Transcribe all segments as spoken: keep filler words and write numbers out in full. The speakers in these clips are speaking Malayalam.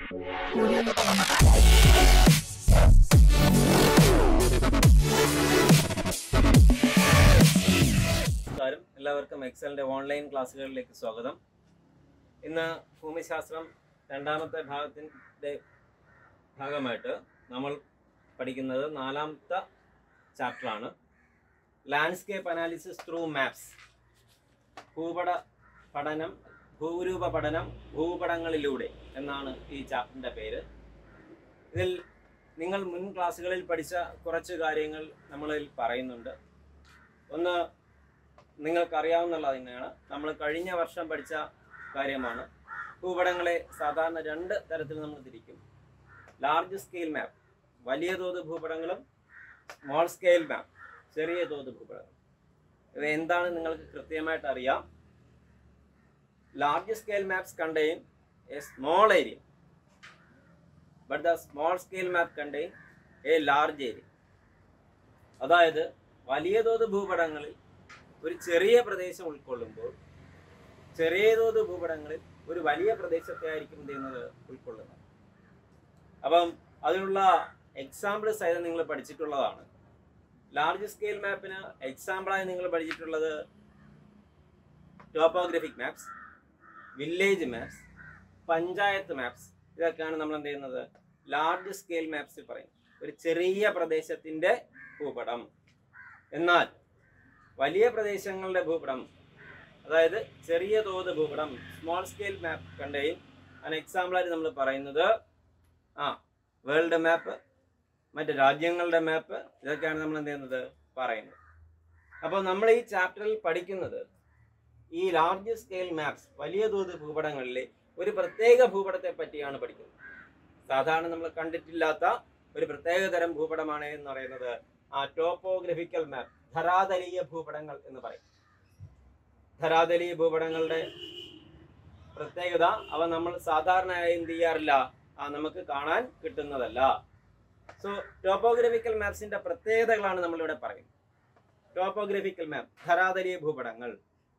നമസ്കാരം, എല്ലാവർക്കും എക്സലിന്റെ ഓൺലൈൻ ക്ലാസ്സുകളിലേക്ക് സ്വാഗതം. ഇന്ന് ഭൂമിശാസ്ത്രം രണ്ടാമത്തെ ഭാഗത്തിൻ്റെ ഭാഗമായിട്ട് നമ്മൾ പഠിക്കുന്നത് നാലാമത്തെ ചാപ്റ്ററാണ്, ലാൻഡ്സ്കേപ്പ് അനാലിസിസ് ത്രൂ മാപ്സ്. ഭൂപട പഠനം ഭൂരൂപ പഠനം ഭൂപടങ്ങളിലൂടെ എന്നാണ് ഈ ചാപ്റ്ററിൻ്റെ പേര്. ഇതിൽ നിങ്ങൾ മുൻ ക്ലാസ്സുകളിൽ പഠിച്ച കുറച്ച് കാര്യങ്ങൾ നമ്മളിൽ പറയുന്നുണ്ട്. ഒന്ന് നിങ്ങൾക്കറിയാവുന്നുള്ളത് തന്നെയാണ്, നമ്മൾ കഴിഞ്ഞ വർഷം പഠിച്ച കാര്യമാണ്. ഭൂപടങ്ങളെ സാധാരണ രണ്ട് തരത്തിൽ നമ്മൾ തിരിക്കും. ലാർജ് സ്കെയിൽ മാപ്പ്, വലിയ തോത് ഭൂപടങ്ങളും സ്മോൾ സ്കെയിൽ മാപ്പ്, ചെറിയ തോത് ഭൂപടങ്ങൾ. ഇവ എന്താണ് നിങ്ങൾക്ക് കൃത്യമായിട്ട് അറിയാം. Large scale maps contain a small area, but the small scale map contain a large area. അതായത് വലിയ തോത് ഭൂപടങ്ങളിൽ ഒരു ചെറിയ പ്രദേശം ഉൾക്കൊള്ളുമ്പോൾ ചെറിയ തോത് ഭൂപടങ്ങളിൽ ഒരു വലിയ പ്രദേശത്തെ ആയിരിക്കും എന്ത് ചെയ്യുന്നത് ഉൾക്കൊള്ളുന്നത്. അപ്പം അതിനുള്ള എക്സാമ്പിൾ സഹിതം നിങ്ങൾ പഠിച്ചിട്ടുള്ളതാണ്. ലാർജ് സ്കെയിൽ മാപ്പിന് എക്സാമ്പിളായി നിങ്ങൾ പഠിച്ചിട്ടുള്ളത് topographic maps, village maps, panchayat maps. ഇതൊക്കെയാണ് നമ്മൾ എന്ത് ചെയ്യുന്നത് ലാർജ് സ്കെയിൽ മാപ്സിൽ പറയുന്നത്, ഒരു ചെറിയ പ്രദേശത്തിൻ്റെ ഭൂപടം. എന്നാൽ വലിയ പ്രദേശങ്ങളുടെ ഭൂപടം, അതായത് ചെറിയ തോത് ഭൂപടം, സ്മോൾ സ്കെയിൽ മാപ്പ് കണ്ടെയ്ൻ അതിന് എക്സാമ്പിളായിട്ട് നമ്മൾ പറയുന്നത് ആ വേൾഡ് മാപ്പ്, മറ്റ് രാജ്യങ്ങളുടെ മാപ്പ്. ഇതൊക്കെയാണ് നമ്മൾ എന്ത് ചെയ്യുന്നത് പറയുന്നത്. അപ്പോൾ നമ്മൾ ഈ ചാപ്റ്ററിൽ പഠിക്കുന്നത് ഈ ലാർജ് സ്കെയിൽ മാപ്സ്, വലിയ തോത് ഭൂപടങ്ങളിലെ ഒരു പ്രത്യേക ഭൂപടത്തെ പറ്റിയാണ് പഠിക്കുന്നത്. സാധാരണ നമ്മൾ കണ്ടിട്ടില്ലാത്ത ഒരു പ്രത്യേക തരം ഭൂപടമാണ് എന്ന് പറയുന്നത് ആ ടോപ്പോഗ്രഫിക്കൽ മാപ്പ്, ധരാതലീയ ഭൂപടങ്ങൾ എന്ന് പറയും. ധരാതലീയ ഭൂപടങ്ങളുടെ പ്രത്യേകത അവ നമ്മൾ സാധാരണയായി എന്ത് ചെയ്യാറില്ല, ആ നമുക്ക് കാണാൻ കിട്ടുന്നതല്ല. സോ ടോപ്പോഗ്രഫിക്കൽ മാപ്സിന്റെ പ്രത്യേകതകളാണ് നമ്മളിവിടെ പറയുന്നത്. ടോപ്പോഗ്രഫിക്കൽ മാപ്പ്, ധരാതലീയ ഭൂപടങ്ങൾ.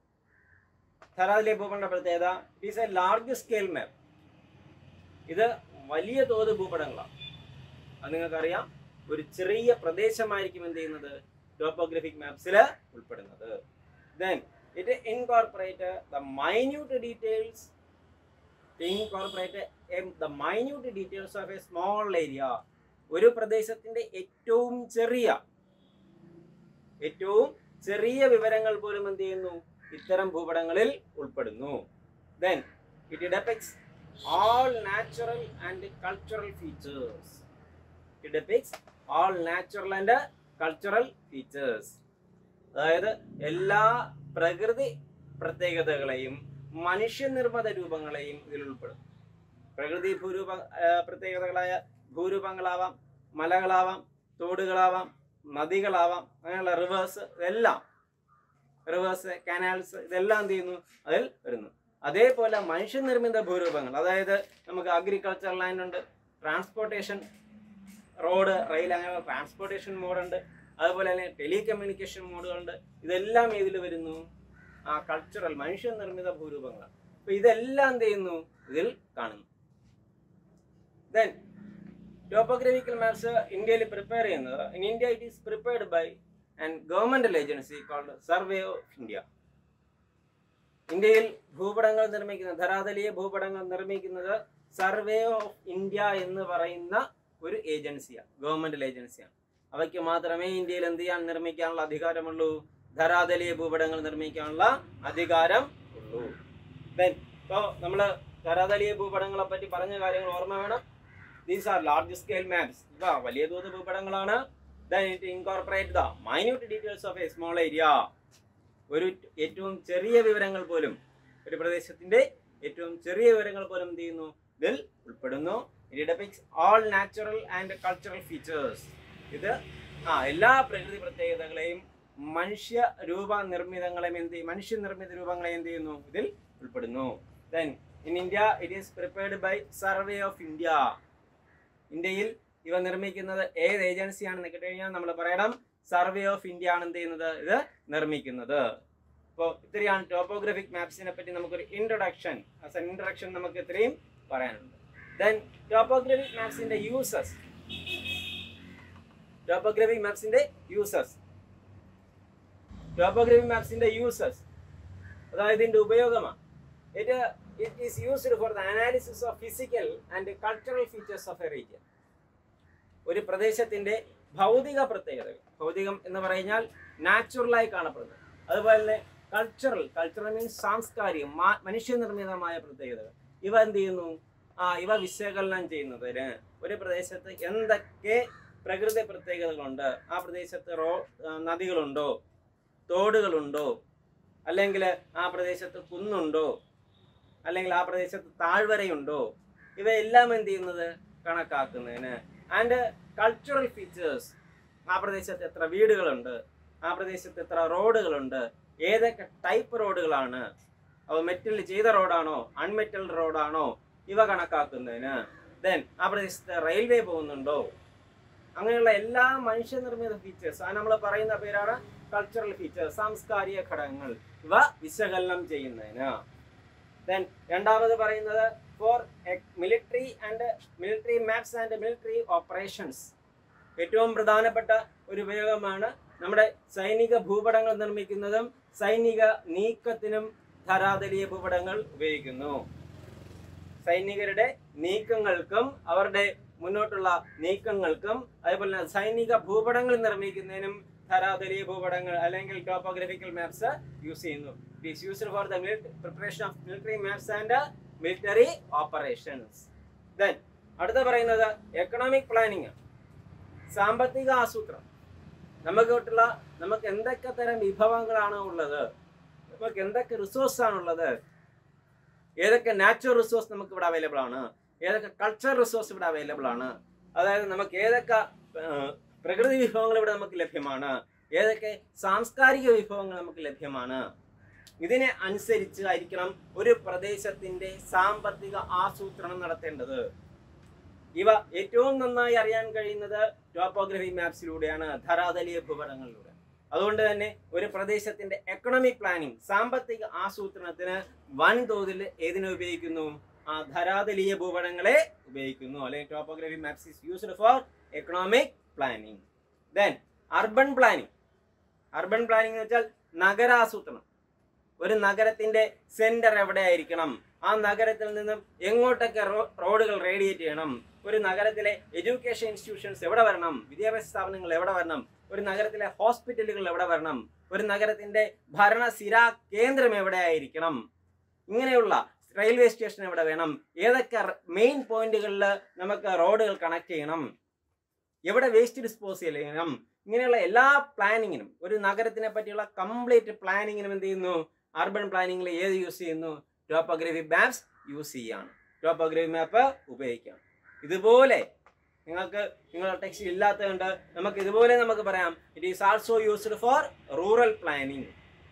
ധരാതലീയ ഭൂപടങ്ങളുടെ പ്രത്യേകത, it is a large scale map. ഇത് വലിയ തോത് ഭൂപടങ്ങളാണ്. അത് നിങ്ങൾക്കറിയാം, ഒരു ചെറിയ പ്രദേശമായിരിക്കും എന്ത് ചെയ്യുന്നത് ടോപ്പോഗ്രഫിക് മാപ്സിൽ ഉൾപ്പെടുന്നത്. Then it incorporate the minute details incorporate the minute details of a small area. ഒരു പ്രദേശത്തിന്റെ ഏറ്റവും ചെറിയ ഏറ്റവും ചെറിയ വിവരങ്ങൾ പോലും എന്ത് ചെയ്യുന്നു ഇത്തരം ഭൂപടങ്ങളിൽ ഉൾപ്പെടുന്നു. Then it depicts all natural and cultural features. It depicts all natural and cultural features. അതായത് എല്ലാ പ്രകൃതി പ്രത്യേകതകളെയും മനുഷ്യനിർമ്മിത രൂപങ്ങളെയും ഇതിൽ ഉൾപ്പെടും. പ്രകൃതി ഭൂരൂപ പ്രത്യേകതകളായ ഭൂരൂപങ്ങളാവാം, മലകളാവാം, തോടുകളാവാം, നദികളാവാം, അങ്ങനെയുള്ള റിവേഴ്സ്, ഇതെല്ലാം റിവേഴ്സ്, കനാൽസ്, ഇതെല്ലാം എന്ത് ചെയ്യുന്നു അതിൽ വരുന്നു. അതേപോലെ മനുഷ്യനിർമ്മിത ഭൂരൂപങ്ങൾ, അതായത് നമുക്ക് അഗ്രികൾച്ചർ ലാൻഡ് ഉണ്ട്, ട്രാൻസ്പോർട്ടേഷൻ, റോഡ്, റെയിൽ, അങ്ങനെ ട്രാൻസ്പോർട്ടേഷൻ മോഡുണ്ട്, അതുപോലെ തന്നെ ടെലികമ്മ്യൂണിക്കേഷൻ മോഡുകളുണ്ട്. ഇതെല്ലാം ഇതിൽ വരുന്നു ആ കൾച്ചറൽ മനുഷ്യനിർമ്മിത ഭൂരൂപങ്ങളാണ്. അപ്പൊ ഇതെല്ലാം എന്ത് ചെയ്യുന്നു ഇതിൽ കാണുന്നു. ദെൻ ടോപ്പോഗ്രഫിക്കൽ മാപ്സ് ഇന്ത്യയിൽ പ്രിപ്പയർ ചെയ്യുന്നത്, in India it is prepared by and governmental agency called survey of India. ഇന്ത്യയിൽ ഭൂപടങ്ങൾ നിർമ്മിക്കുന്ന, ധരാതലീയ ഭൂപടങ്ങൾ നിർമ്മിക്കുന്നത് സർവേ ഓഫ് ഇന്ത്യ എന്ന് പറയുന്ന ഒരു ഏജൻസിയാണ്, ഗവൺമെന്റൽ ഏജൻസിയാണ്. അവയ്ക്ക് മാത്രമേ ഇന്ത്യയിൽ എന്ത് ചെയ്യാൻ നിർമ്മിക്കാനുള്ള അധികാരമുള്ളൂ, ധരാതലീയ ഭൂപടങ്ങൾ നിർമ്മിക്കാനുള്ള അധികാരം ഉള്ളൂ. ദെൻ ഇപ്പോൾ നമ്മൾ ധരാതലീയ ഭൂപടങ്ങളെ പറ്റി പറഞ്ഞ കാര്യങ്ങൾ ഓർമ്മ വേണം. These are large scale maps. ഇവ വലിയ തോത് ഭൂപടങ്ങളാണ്. Then it incorporate the minute details of a small area. ഒരു ഏറ്റവും ചെറിയ വിവരങ്ങൾ പോലും, ഒരു പ്രദേശത്തിന്റെ ഏറ്റവും ചെറിയ വിവരങ്ങൾ പോലും എന്ത് ചെയ്യുന്നു ഇതിൽ ഉൾപ്പെടുന്നു. It depicts all natural and cultural features. ഇത് ആ എല്ലാ പ്രകൃതി പ്രത്യേകതകളെയും മനുഷ്യ രൂപ നിർമ്മിതങ്ങളെയും എന്ത് ചെയ്യും മനുഷ്യ നിർമ്മിത രൂപങ്ങളെ എന്ത് ചെയ്യുന്നു ഇതിൽ ഉൾപ്പെടുന്നു. Then in India it is prepared by survey of India. ഇന്ത്യയിൽ ഇവ നിർമ്മിക്കുന്നത് ഏത് ഏജൻസിയാണെന്ന് കേട്ടുകഴിഞ്ഞാൽ നമ്മൾ പറയണം സർവേ ഓഫ് ഇന്ത്യ ആണ് എന്ത് ചെയ്യുന്നത് ഇത് നിർമ്മിക്കുന്നത്. അപ്പോൾ ഇത്രയാണ് ടോപ്പോഗ്രാഫിക് മാപ്സിനെ പറ്റി നമുക്കൊരു ഇൻട്രൊഡക്ഷൻ. ആസ് എൻ ഇൻട്രൊഡക്ഷൻ നമുക്ക് ഇത്രയും പറയാനുണ്ട്. Then topographic maps in the uses. Topographic maps in the uses. Topographic maps in the uses. അതായത് ഇതിൻ്റെ ഉപയോഗമാണ്. It, uh, it is used for the analysis of physical and cultural features of a region. ഒരു പ്രദേശത്തിൻ്റെ ഭൗതിക പ്രത്യേകതകൾ, ഭൗതികം എന്ന് പറഞ്ഞാൽ നാച്ചുറലായി കാണപ്പെടുന്നത്, അതുപോലെ തന്നെ കൾച്ചറൽ, കൾച്ചറൽ മീൻസ് സാംസ്കാരികം, മനുഷ്യനിർമ്മിതമായ പ്രത്യേകതകൾ, ഇവ എന്ത് ചെയ്യുന്നു? ആ ഇവ വിശകലനം ചെയ്യുന്നതിന് ഒരു പ്രദേശത്ത് എന്തൊക്കെ പ്രകൃതി പ്രത്യേകതകളുണ്ട്, ആ പ്രദേശത്ത് റോ നദികളുണ്ടോ, തോടുകളുണ്ടോ, അല്ലെങ്കിൽ ആ പ്രദേശത്ത് കുന്നുണ്ടോ, അല്ലെങ്കിൽ ആ പ്രദേശത്ത് താഴ്വരയുണ്ടോ, ഇവയെല്ലാം എന്ത് ചെയ്യുന്നത്? കണക്കാക്കുന്നതിന്. ആൻഡ് കൾച്ചറൽ ഫീച്ചേഴ്സ്, ആ പ്രദേശത്ത് എത്ര വീടുകളുണ്ട്, ആ പ്രദേശത്ത് എത്ര റോഡുകളുണ്ട്, ഏതൊക്കെ ടൈപ്പ് റോഡുകളാണ്, അവ മെറ്റൽ ചെയ്ത റോഡാണോ അൺമെറ്റൽ റോഡാണോ, ഇവ കണക്കാക്കുന്നതിന്. ദെൻ ആ പ്രദേശത്ത് റെയിൽവേ പോകുന്നുണ്ടോ, അങ്ങനെയുള്ള എല്ലാ മനുഷ്യനിർമ്മിത ഫീച്ചേഴ്സ്, അത് നമ്മൾ പറയുന്ന പേരാണ് കൾച്ചറൽ ഫീച്ചേഴ്സ്, സാംസ്കാരിക ഘടകങ്ങൾ, ഇവ വിശകലനം ചെയ്യുന്നതിന്. ദെൻ രണ്ടാമത് പറയുന്നത് for military and military maps and military operations. ഏറ്റവും പ്രധാനപ്പെട്ട ഒരു ഉപയോഗമാണ് നമ്മുടെ സൈനിക ഭൂപടങ്ങൾ നിർമ്മിക്കുന്നതും സൈനിക നീക്കത്തിനും ധരാതലീയ ഭൂപടങ്ങൾ ഉപയോഗിക്കുന്നു. സൈനികരുടെ നീക്കങ്ങൾക്കും അവരുടെ മുന്നോട്ടുള്ള നീക്കങ്ങൾക്കും അതേപോലെ തന്നെ സൈനിക ഭൂപടങ്ങൾ നിർമ്മിക്കുന്നതിനും ധരാതലീയ ഭൂപടങ്ങൾ അല്ലെങ്കിൽ ടോപ്പോഗ്രഫിക്കൽ മാപ്സ് യൂസ് ചെയ്യുന്നു. It is used for the preparation of military maps and military operations. Then അടുത്ത പറയുന്നത് എക്കണോമിക് പ്ലാനിങ്, സാമ്പത്തിക ആസൂത്രണം. നമുക്കുള്ള നമുക്ക് എന്തൊക്കെ തരം വിഭവങ്ങളാണ് ഉള്ളത്, നമുക്ക് എന്തൊക്കെ റിസോഴ്സ് ആണുള്ളത്, ഏതൊക്കെ നാച്ചുറൽ റിസോഴ്സ് നമുക്ക് ഇവിടെ അവൈലബിൾ ആണ്, ഏതൊക്കെ കൾച്ചറൽ റിസോഴ്സ് ഇവിടെ അവൈലബിൾ ആണ്, അതായത് നമുക്ക് ഏതൊക്കെ പ്രകൃതി വിഭവങ്ങൾ ഇവിടെ നമുക്ക് ലഭ്യമാണ്, ഏതൊക്കെ സാംസ്കാരിക വിഭവങ്ങൾ നമുക്ക് ലഭ്യമാണ്, ഇതിനെ അനുസരിച്ച് ആയിരിക്കണം ഒരു പ്രദേശത്തിന്റെ സാമ്പത്തിക ആസൂത്രണം നടത്തേണ്ടത്. ഇവ ഏറ്റവും നന്നായി അറിയാൻ കഴിയുന്നത് ടോപ്പോഗ്രഫി മാപ്സിലൂടെയാണ്, ധരാതലീയ ഭൂപടങ്ങളിലൂടെ. അതുകൊണ്ട് തന്നെ ഒരു പ്രദേശത്തിന്റെ എക്കണോമിക് പ്ലാനിങ്, സാമ്പത്തിക ആസൂത്രണത്തിന് വൻതോതിൽ ഏതിനെ ഉപയോഗിക്കുന്നു? ആ ധരാതലീയ ഭൂപടങ്ങളെ ഉപയോഗിക്കുന്നു. അല്ലെങ്കിൽ topography maps is used for economic planning. Then urban planning. Urban planning എന്ന് വെച്ചാൽ നഗരാസൂത്രണം. ഒരു നഗരത്തിന്റെ സെന്റർ എവിടെ ആയിരിക്കണം, ആ നഗരത്തിൽ നിന്നും എങ്ങോട്ടൊക്കെ റോഡുകൾ റേഡിയേറ്റ് ചെയ്യണം, ഒരു നഗരത്തിലെ എഡ്യൂക്കേഷൻ ഇൻസ്റ്റിറ്റ്യൂഷൻസ് എവിടെ വരണം, വിദ്യാഭ്യാസ സ്ഥാപനങ്ങൾ എവിടെ വരണം, ഒരു നഗരത്തിലെ ഹോസ്പിറ്റലുകൾ എവിടെ വരണം, ഒരു നഗരത്തിന്റെ ഭരണസിരാ കേന്ദ്രം എവിടെ ആയിരിക്കണം, ഇങ്ങനെയുള്ള റെയിൽവേ സ്റ്റേഷൻ എവിടെ വേണം, ഏതൊക്കെ മെയിൻ പോയിന്റുകളിൽ നമുക്ക് റോഡുകൾ കണക്ട് ചെയ്യണം, എവിടെ വേസ്റ്റ് ഡിസ്പോസ് ചെയ്യണം, ഇങ്ങനെയുള്ള എല്ലാ പ്ലാനിങ്ങിനും, ഒരു നഗരത്തിനെ പറ്റിയുള്ള കംപ്ലീറ്റ് പ്ലാനിങ്ങിനും എന്ത് ചെയ്യുന്നു? അർബൻ പ്ലാനിങ്ങിൽ ഏത് യൂസ് ചെയ്യുന്നു? ടോപ്പോഗ്രഫി മാപ്സ് യൂസ് ചെയ്യാണ്, ടോപ്പോഗ്രഫി മാപ്പ് ഉപയോഗിക്കാം. ഇതുപോലെ നിങ്ങൾക്ക് നിങ്ങളുടെ ടെക്സ്റ്റ് ഇല്ലാത്തതുകൊണ്ട് നമുക്ക് ഇതുപോലെ നമുക്ക് പറയാം, it is also used for rural planning.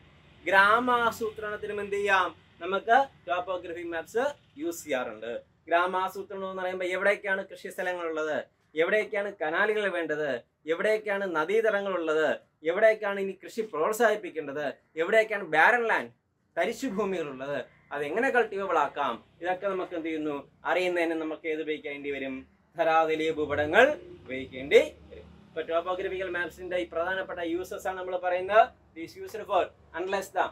ഗ്രാമാസൂത്രണത്തിനും എന്ത് ചെയ്യാം? നമുക്ക് ടോപ്പോഗ്രഫി മാപ്സ് യൂസ് ചെയ്യാറുണ്ട്. ഗ്രാമാസൂത്രണം എന്ന് പറയുമ്പോൾ എവിടേക്കാണ് കൃഷി സ്ഥലങ്ങളുള്ളത്, എവിടേക്കാണ് കനാലുകൾ വേണ്ടത്, എവിടേക്കാണ് നദീതടങ്ങളുള്ളത്, എവിടേക്കാണ് ഇനി കൃഷി പ്രോത്സാഹിപ്പിക്കേണ്ടത്, എവിടേക്കാണ് ബാരൻ ലാൻഡ്, തരിശുഭൂമികളുള്ളത്, അതെങ്ങനെ കൾട്ടിവബിൾ ആക്കാം, ഇതൊക്കെ നമുക്ക് എന്ത് ചെയ്യുന്നു? അറിയുന്നതിന് നമുക്ക് ഏത് ഉപയോഗിക്കേണ്ടി വരും? ധരാതലീയ ഭൂപടങ്ങൾ ഉപയോഗിക്കേണ്ടി വരും. ഇപ്പൊ ടോപ്പോഗ്രഫിക്കൽ മാപ്സിന്റെ ഈ പ്രധാനപ്പെട്ട യൂസസ് ആണ് നമ്മൾ പറയുന്നത്. It is used for analyse the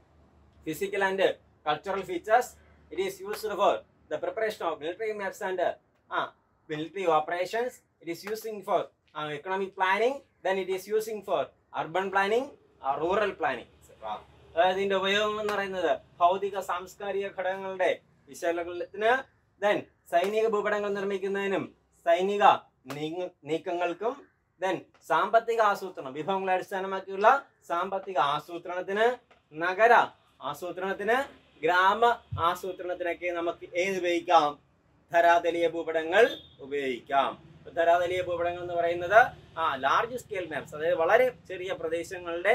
physical and cultural features. It is used for the preparation of military maps and uh, military operations. It is using for uh, economic planning. Then it is using for urban planning or rural planning, et cetera. അതായത് ഇതിന്റെ ഉപയോഗം എന്ന് പറയുന്നത് ഭൗതിക സാംസ്കാരിക ഘടകങ്ങളുടെ വിശകലനത്തിന്, ദെൻ സൈനിക ഭൂപടങ്ങൾ നിർമ്മിക്കുന്നതിനും സൈനിക നീക്കങ്ങൾക്കും, ദെൻ സാമ്പത്തിക ആസൂത്രണം, വിഭവങ്ങളെ അടിസ്ഥാനമാക്കിയുള്ള സാമ്പത്തിക ആസൂത്രണത്തിന്, നഗര ആസൂത്രണത്തിന്, ഗ്രാമ ആസൂത്രണത്തിനൊക്കെ നമുക്ക് ഏത് ഉപയോഗിക്കാം? ധരാതലീയ ഭൂപടങ്ങൾ ഉപയോഗിക്കാം. ധരാതലീയ ഭൂപടങ്ങൾ എന്ന് പറയുന്നത് ആ ലാർജ് സ്കെയിൽ മാപ്സ്, അതായത് വളരെ ചെറിയ പ്രദേശങ്ങളുടെ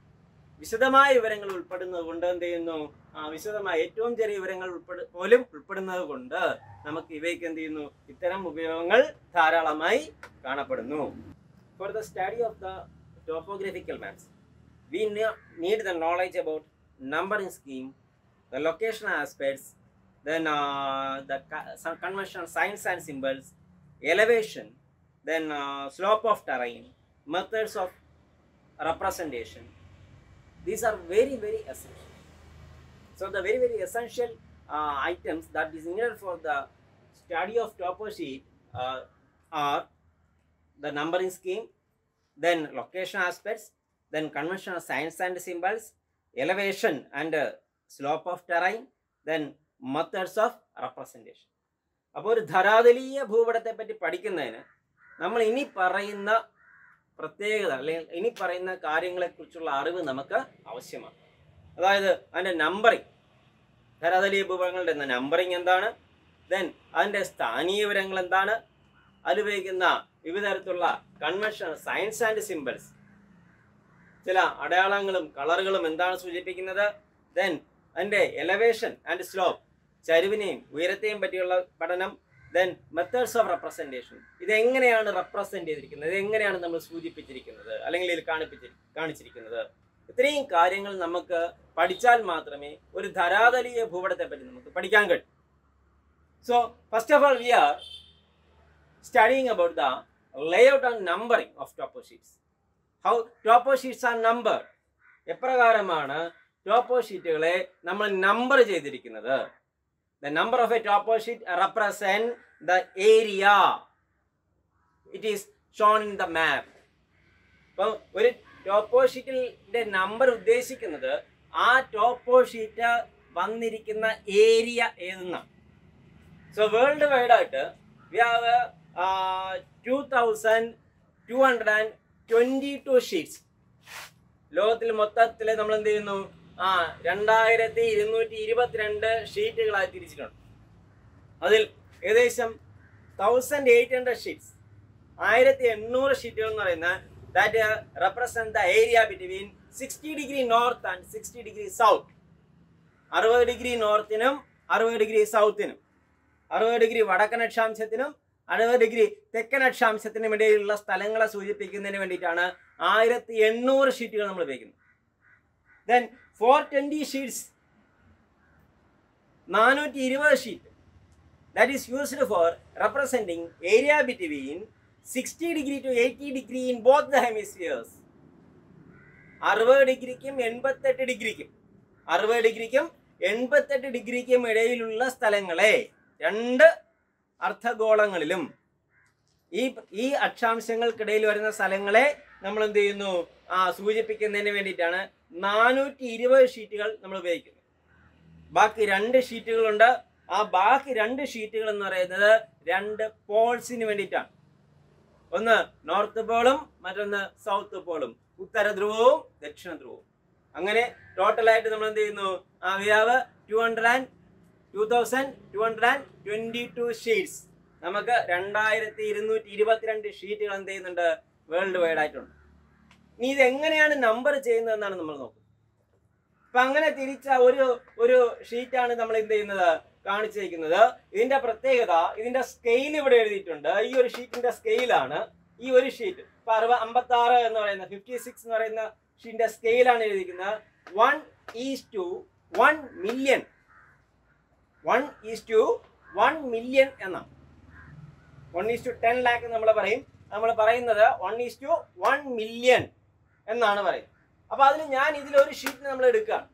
വിശദമായ വിവരങ്ങൾ ഉൾപ്പെടുന്നത് കൊണ്ട് എന്ത് ചെയ്യുന്നു? ആ വിശദമായ ഏറ്റവും ചെറിയ വിവരങ്ങൾ ഉൾപ്പെട് പോലും ഉൾപ്പെടുന്നത് കൊണ്ട് നമുക്ക് ഇവയ്ക്ക് എന്ത് ചെയ്യുന്നു? ഇത്തരം ഉപയോഗങ്ങൾ ധാരാളമായി കാണപ്പെടുന്നു. For the study of the topographical maps we need the knowledge about numbering scheme, the location aspects, then uh, the some conventional signs and symbols, elevation, then uh, slope of terrain, methods of representation. These are very very essential. So the very very essential uh, items that is needed for the study of topo sheet uh, are the numbering scheme, then location aspects, then conventional signs and symbols, elevation and uh, slope of terrain, then methods of representation. അപ്പോൾ ഒരു ധരാതലീയ ഭൂപടത്തെ പറ്റി പഠിക്കുന്നതിന് നമ്മൾ ഇനി പറയുന്ന പ്രത്യേകത അല്ലെങ്കിൽ ഇനി പറയുന്ന കാര്യങ്ങളെക്കുറിച്ചുള്ള അറിവ് നമുക്ക് ആവശ്യമാണ്. അതായത് അതിൻ്റെ നമ്പറിങ്, ധരാതലീയ ഭൂപടങ്ങളുടെ നമ്പറിങ് എന്താണ്, ദെൻ അതിൻ്റെ സ്ഥാനീയ വിവരങ്ങൾ എന്താണ്, അതിലുപയോഗിക്കുന്ന വിവിധ തരത്തിലുള്ള കൺവെൻഷണൽ സയൻസ് ആൻഡ് സിമ്പിൾസ്, ചില അടയാളങ്ങളും കളറുകളും എന്താണ് സൂചിപ്പിക്കുന്നത്, ദെൻ അതിൻ്റെ എലവേഷൻ ആൻഡ് സ്ലോപ്പ്, ചരിവിനെയും ഉയരത്തെയും പറ്റിയുള്ള പഠനം, ദെൻ മെത്തേഡ്സ് ഓഫ് റെപ്രസെൻറ്റേഷൻ, ഇതെങ്ങനെയാണ് റെപ്രസെൻറ്റ് ചെയ്തിരിക്കുന്നത്, ഇതെങ്ങനെയാണ് നമ്മൾ സൂചിപ്പിച്ചിരിക്കുന്നത് അല്ലെങ്കിൽ ഇതിൽ കാണിപ്പിച്ചി കാണിച്ചിരിക്കുന്നത് ഇത്രയും കാര്യങ്ങൾ നമുക്ക് പഠിച്ചാൽ മാത്രമേ ഒരു ധരാതലീയ ഭൂപടത്തെ പറ്റി നമുക്ക് പഠിക്കാൻ കഴിയൂ. So first of all we are studying about the layout and numbering of topo sheets. How topo sheets are numbered. എപ്രകാരമാണ് ടോപ്പോ ഷീറ്റുകളെ നമ്മൾ നമ്പർ ചെയ്തിരിക്കുന്നത്. The number of a topo sheet represent the area. It is shown in the map. അപ്പോൾ ഒരു ടോപ്പോ ഷീറ്റിന്റെ നമ്പർ ഉദ്ദേശിക്കുന്നത് ആ ടോപ്പോ ഷീറ്റ് വന്നിരിക്കുന്ന ഏരിയ ഏതെന്നാണ്. സോ വേൾഡ് വൈഡ് ആയിട്ട് we have uh, two thousand two hundred twenty-two sheets. ലോകത്തിൽ മൊത്തത്തിൽ നമ്മൾ എന്ത് ചെയ്യുന്നു, ആ രണ്ടായിരത്തി ഇരുന്നൂറ്റി ഇരുപത്തിരണ്ട് ഷീറ്റുകളായി തിരിച്ചിട്ടുണ്ട്. അതിൽ ഏകദേശം തൗസൻഡ് എയ്റ്റ് ഹൺഡ്രഡ് ഷീറ്റ്സ്, ആയിരത്തി എണ്ണൂറ് ഷീറ്റുകൾ എന്ന് പറയുന്ന that represent the area between sixty degree north and sixty degree south. അറുപത് ഡിഗ്രി നോർത്തിനും അറുപത് ഡിഗ്രി സൗത്തിനും, അറുപത് ഡിഗ്രി വടക്കൻ അക്ഷാംശത്തിനും അറുപത് ഡിഗ്രി തെക്കൻ അക്ഷാംശത്തിനും ഇടയിലുള്ള സ്ഥലങ്ങളെ സൂചിപ്പിക്കുന്നതിന് വേണ്ടിയിട്ടാണ് ആയിരത്തി എണ്ണൂറ് ഷീറ്റുകൾ നമ്മൾ ഉപയോഗിക്കുന്നത്. ദെൻ ഫോർ ട്വൻറ്റി ഷീറ്റ്സ്, നാനൂറ്റി ഇരുപത് sheet, that is used for representing area between sixty degree to eighty degree in both the hemispheres. അറുപത് ഡിഗ്രിക്കും എൺപത്തെട്ട് ഡിഗ്രിക്കും അറുപത് ഡിഗ്രിക്കും എൺപത്തെട്ട് ഡിഗ്രിക്കും ഇടയിലുള്ള സ്ഥലങ്ങളെ, രണ്ട് അർദ്ധഗോളങ്ങളിലും ഈ ഈ അക്ഷാംശങ്ങൾക്കിടയിൽ വരുന്ന സ്ഥലങ്ങളെ നമ്മൾ എന്ത് ചെയ്യുന്നു, ആ സൂചിപ്പിക്കുന്നതിന് വേണ്ടിയിട്ടാണ് നാനൂറ്റി ഇരുപത് ഷീറ്റുകൾ നമ്മൾ ഉപയോഗിക്കുന്നത്. ബാക്കി രണ്ട് ഷീറ്റുകളുണ്ട്. ആ ബാക്കി രണ്ട് ഷീറ്റുകൾ എന്ന് പറയുന്നത് രണ്ട് പോൾസിന് വേണ്ടിയിട്ടാണ്. ഒന്ന് നോർത്ത് പോളും മറ്റൊന്ന് സൗത്ത് പോളും, ഉത്തര ധ്രുവവും ദക്ഷിണ ധ്രുവവും. അങ്ങനെ ടോട്ടലായിട്ട് നമ്മൾ എന്ത് ചെയ്യുന്നു, ആ we have two hundred and two thousand two hundred and twenty two sheets. നമുക്ക് രണ്ടായിരത്തി ഇരുന്നൂറ്റി ഇരുപത്തിരണ്ട് ഷീറ്റുകൾ എന്ത് ചെയ്യുന്നുണ്ട്, വേൾഡ് വൈഡ് ആയിട്ടുണ്ട്. ഇനി ഇത് എങ്ങനെയാണ് നമ്പർ ചെയ്യുന്നതെന്നാണ് നമ്മൾ നോക്കുന്നത്. അപ്പൊ അങ്ങനെ തിരിച്ച ഒരു ഒരു ഷീറ്റാണ് നമ്മൾ എന്ത് ചെയ്യുന്നത്, കാണിച്ചിരിക്കുന്നത്. ഇതിന്റെ പ്രത്യേകത, ഇതിന്റെ സ്കെയിൽ ഇവിടെ എഴുതിയിട്ടുണ്ട്. ഈ ഒരു ഷീറ്റിന്റെ സ്കെയിലാണ് ഈ ഒരു ഷീറ്റ്. ഇപ്പൊ അറുപത് അമ്പത്തി ആറ് എന്ന് പറയുന്ന ഫിഫ്റ്റി സിക്സ് എന്ന് പറയുന്ന ഷീറ്റിന്റെ സ്കെയിലാണ് എഴുതിയിരിക്കുന്നത്. One is to one million one is to one million എന്നാണ്. One is to ten lakh നമ്മൾ പറയും. നമ്മൾ പറയുന്നത് one is to one million എന്നാണ് പറയുന്നത്. അപ്പൊ അതിൽ ഞാൻ ഇതിലൊരു ഷീറ്റ് നമ്മൾ എടുക്കുകയാണ്.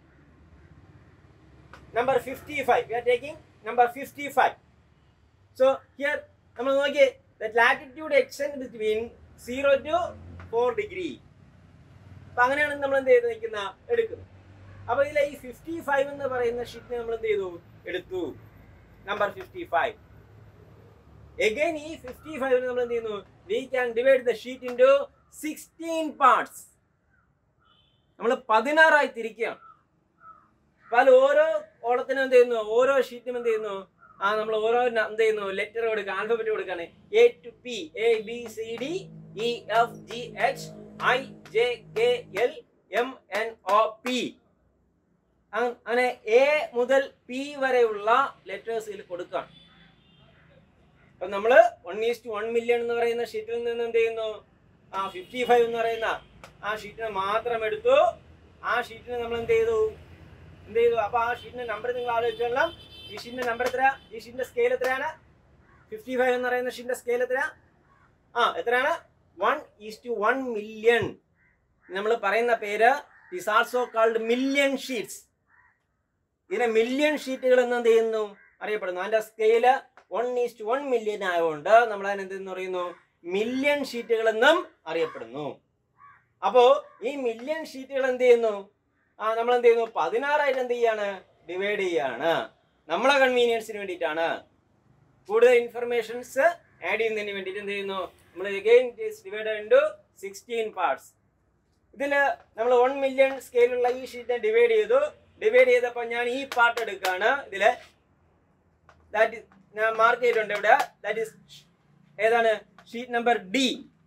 Number fifty five, we are taking number fifty five. So here നമ്മൾ നോക്കിയേ, that latitude extend between zero to four degree. അപ്പൊ അങ്ങനെയാണ് നമ്മൾ എന്ത് ചെയ്ത് നിൽക്കുന്ന എടുക്കുന്നത്. അപ്പൊ ഇതിലെ ഈ ഫിഫ്റ്റി ഫൈവ് എന്ന് പറയുന്ന ഷീറ്റിനെ നമ്മൾ എന്ത് ചെയ്തു, എടുത്തു, നമ്പർ ഫിഫ്റ്റി ഫൈവ്. Again ഈ ഫിഫ്റ്റി ഫൈവിന് നമ്മൾ എന്ത് ചെയ്യുന്നു, we can divide the sheet into sixteen parts. നമ്മൾ പതിനാറായി തിരിക്കുകയാണ്. അപ്പോൾ ഓരോ ഓളത്തിനും എന്ത് ചെയ്യുന്നു, ഓരോ ഷീറ്റും എന്ത് ചെയ്യുന്നു, ആ നമ്മൾ ഓരോ എന്ത് ചെയ്യുന്നു, ലെറ്റർ കൊടുക്കുക, ആൽഫബറ്റ് കൊടുക്കുകയാണ്. A to P, A B C D E F G H I J K L M N O P. അങ്ങനെ എ മുതൽ പി വരെയുള്ള ലെറ്റേഴ്സ് ഇതിൽ കൊടുക്കുകയാണ്. അപ്പൊ നമ്മള് one is to one million എന്ന് പറയുന്ന ഷീറ്റിൽ നിന്ന് എന്ത് ചെയ്യുന്നു, ആ ഫിഫ്റ്റി ഫൈവ് എന്ന് പറയുന്ന ആ ഷീറ്റിനെ മാത്രം എടുത്തു. ആ ഷീറ്റിനെ നമ്മൾ എന്ത് ചെയ്തു എന്ത് ചെയ്തു അപ്പൊ ആ ഷീറ്റിന്റെ നമ്പർ നിങ്ങൾ ആലോചിച്ചോളാം. ഈ ഷീറ്റിന്റെ നമ്പർ എത്രയാ? ഈ ഷീറ്റിന്റെ സ്കെയിൽ എത്രയാണ്? ഫിഫ്റ്റി ഫൈവ് എന്ന് പറയുന്ന ഷീറ്റിന്റെ സ്കെയിൽ എത്രയാ? ആ എത്രയാണ്? One is to one million. നമ്മൾ പറയുന്ന പേര് is also called million sheets. ഇതിനെ മില്യൺ ഷീറ്റുകൾ എന്ന് എന്ത് ചെയ്യുന്നു അറിയപ്പെടുന്നു. അതിന്റെ scale one is to one million ആയതുകൊണ്ട് നമ്മൾ അതിനെ എന്തെന്ന് പറയുന്നു? മില്യൺ ഷീറ്റുകൾ എന്നും അറിയപ്പെടുന്നു. അപ്പോ ഈ മില്യൺ ഷീറ്റുകൾ എന്ത് ചെയ്യുന്നു? ആ നമ്മൾ എന്ത് ചെയ്യുന്നു? പതിനാറായിട്ട് എന്ത് ചെയ്യാണ്? ഡിവൈഡ് ചെയ്യാണ്. നമ്മളെ കൺവീനിയൻസിന് വേണ്ടിയിട്ടാണ്. കൂടുതൽ ഇൻഫർമേഷൻസ് ആഡ് ചെയ്യുന്നതിന് വേണ്ടിയിട്ട് എന്ത് ചെയ്യുന്നു? നമ്മൾ again divide into sixteen parts. ഇതിൽ നമ്മൾ വൺ മില്യൺ സ്കെയിലുള്ള ഈ ഷീറ്റിനെ ഡിവൈഡ് ചെയ്തു. ഡിവൈഡ് ചെയ്തപ്പോൾ ഞാൻ ഈ പാർട്ട് എടുക്കുകയാണ്. ഇതില് ദാറ്റ് ഞാൻ മാർക്ക് ചെയ്തിട്ടുണ്ട് ഇവിടെ. ദാറ്റ് ഈസ് ഏതാണ്? Sheet number D.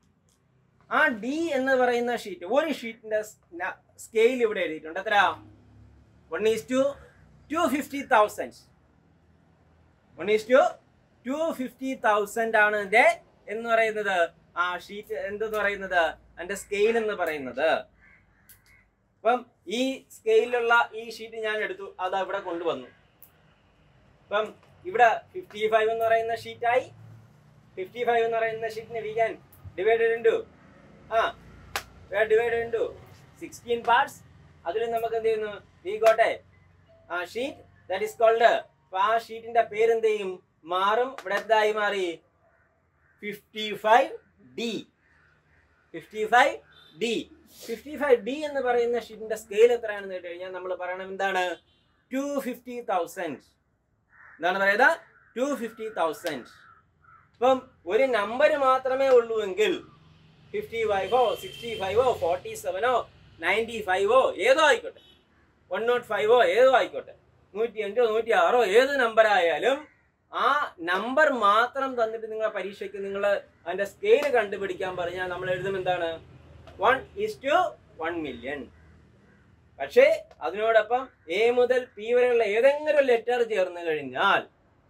ആ ഡി എന്ന് പറയുന്ന ഷീറ്റ്, ഒരു ഷീറ്റിന്റെ സ്കെയിൽ ഇവിടെ എഴുതിയിട്ടുണ്ട്. എത്ര? One is to two fifty thousand. One is to two fifty thousand ആണ് ഇതിന്റെ എന്ന് പറയുന്നത് ആ ഷീറ്റ് എന്തെന്ന് പറയുന്നത് അതിന്റെ സ്കെയിൽ എന്ന് പറയുന്നത്. അപ്പം ഈ സ്കെയിലുള്ള ഈ ഷീറ്റ് ഞാൻ എടുത്തു, അത് അവിടെ കൊണ്ടുവന്നു. അപ്പം ഇവിടെ ഫിഫ്റ്റി ഫൈവ് എന്ന് പറയുന്ന ഷീറ്റായി. ഫിഫ്റ്റി ഫൈവ് എന്ന് പറയുന്ന ഷീറ്റിനെ we can divided into uh divided into sixteen parts. അതിൽ നമുക്ക് എന്ത് ചെയ്യുന്നു? We got a uh sheet that is called. അപ്പൊ ആ ഷീറ്റിന്റെ പേര് എന്ത് ചെയ്യും? മാറും. ഇവിടെ എന്തായി മാറി? Fifty five D. Fifty five D. Fifty five D എന്ന് പറയുന്ന ഷീറ്റിന്റെ സ്കെയിൽ എത്രയാണെന്ന് കേട്ട് കഴിഞ്ഞാൽ നമ്മൾ പറയണം എന്താണ്? Two fifty thousand. എന്താണ് പറയുക? Two fifty thousand. ഇപ്പം ഒരു നമ്പർ മാത്രമേ ഉള്ളൂ എങ്കിൽ ഫിഫ്റ്റി ഫൈവോ സിക്സ്റ്റി ഫൈവോ ഫോർട്ടി സെവനോ നയൻറ്റി ഫൈവോ ഏതോ ആയിക്കോട്ടെ, വൺ നോട്ട് ഫൈവോ ഏതോ ആയിക്കോട്ടെ, നൂറ്റി അഞ്ചോ നൂറ്റി ആറോ ഏത് നമ്പർ ആയാലും ആ നമ്പർ മാത്രം തന്നിട്ട് നിങ്ങളെ പരീക്ഷയ്ക്ക് നിങ്ങൾ അതിന്റെ സ്കെയിൽ കണ്ടുപിടിക്കാൻ പറഞ്ഞാൽ നമ്മൾ എഴുതും എന്താണ്? One is to one million. പക്ഷേ അതിനോടൊപ്പം എ മുതൽ പി വരെയുള്ള ഏതെങ്കിലും ലെറ്റർ ചേർന്ന് കഴിഞ്ഞാൽ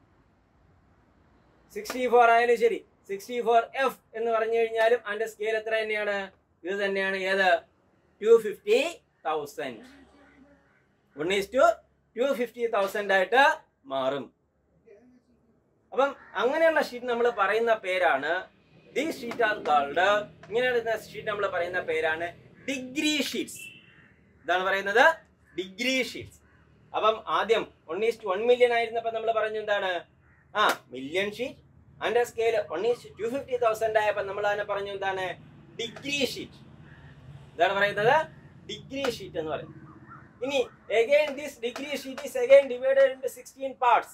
സിക്സ്റ്റി ഫോർ ആയാലും ശരി, സിക്സ്റ്റി ഫോർ എഫ് എന്ന് പറഞ്ഞു കഴിഞ്ഞാലും അതിന്റെ സ്കെയിൽ എത്ര തന്നെയാണ്? ഇത് തന്നെയാണ്. ഏത്? Two fifty thousand. One is to two fifty thousand ആയിട്ട് മാറും. അപ്പം അങ്ങനെയുള്ള ഷീറ്റ് നമ്മൾ പറയുന്ന പേരാണ് ദി ഷീറ്റ് ആർ കാൾഡ്. ഇങ്ങനെയുള്ള ഷീറ്റ് നമ്മൾ പറയുന്ന പേരാണ് ഡിഗ്രി ഷീറ്റ്സ്. ഇതാണ് പറയുന്നത് ഡിഗ്രി ഷീറ്റ്സ്. അപ്പം ആദ്യം one is to one million ആയിരുന്നപ്പോൾ നമ്മൾ പറഞ്ഞു എന്താണ്? ആ മില്യൺ ഷീറ്റ്. അതിന്റെ scale one is to fifty thousand ആയപ്പോൾ നമ്മൾ അതിനെ പറഞ്ഞു എന്താണ്? Degree sheet. ഇതാണ് പറയുന്നത് ഡിഗ്രി ഷീറ്റ് എന്ന് പറയുന്നത്. ഇനി again this degree sheet is again divided into sixteen parts.